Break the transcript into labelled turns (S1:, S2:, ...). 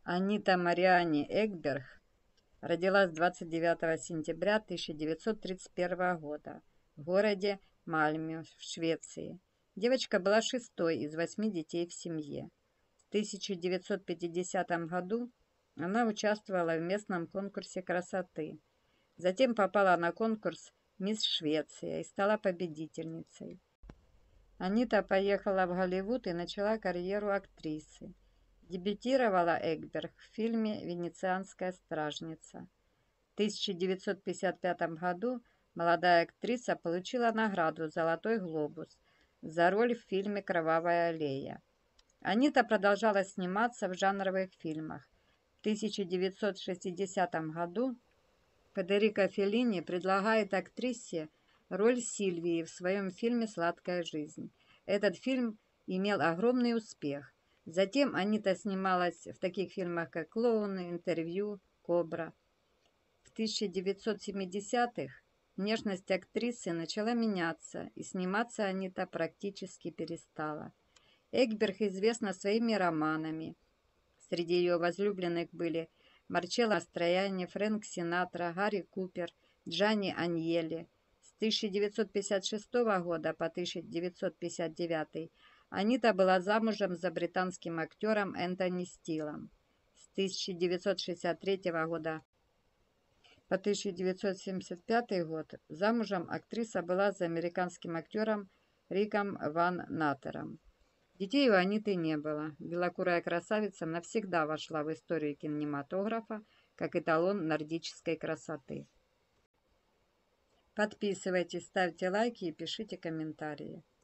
S1: Анита Марианни Экберг родилась 29 сентября 1931 года в городе Мальмö в Швеции. Девочка была шестой из 8 детей в семье. В 1950 году она участвовала в местном конкурсе красоты. Затем попала на конкурс «Мисс Швеция» и стала победительницей. Анита поехала в Голливуд и начала карьеру актрисы. Дебютировала Экберг в фильме «Венецианская стражница». В 1955 году молодая актриса получила награду «Золотой глобус» за роль в фильме «Кровавая аллея». Анита продолжала сниматься в жанровых фильмах. В 1960 году Федерико Феллини предлагает актрисе роль Сильвии в своем фильме «Сладкая жизнь». Этот фильм имел огромный успех. Затем Анита снималась в таких фильмах, как «Клоуны», «Интервью», «Кобра». В 1970-х внешность актрисы начала меняться, и сниматься Анита практически перестала. Экберг известна своими романами. Среди ее возлюбленных были Марчелло Мастроянни, Фрэнк Синатра, Гарри Купер, Джанни Аньелли. С 1956 года по 1959 Анита была замужем за британским актером Энтони Стилом. С 1963 года по 1975 год замужем актриса была за американским актером Риком Ван Натером. Детей у Аниты не было. Белокурая красавица навсегда вошла в историю кинематографа как эталон нордической красоты. Подписывайтесь, ставьте лайки и пишите комментарии.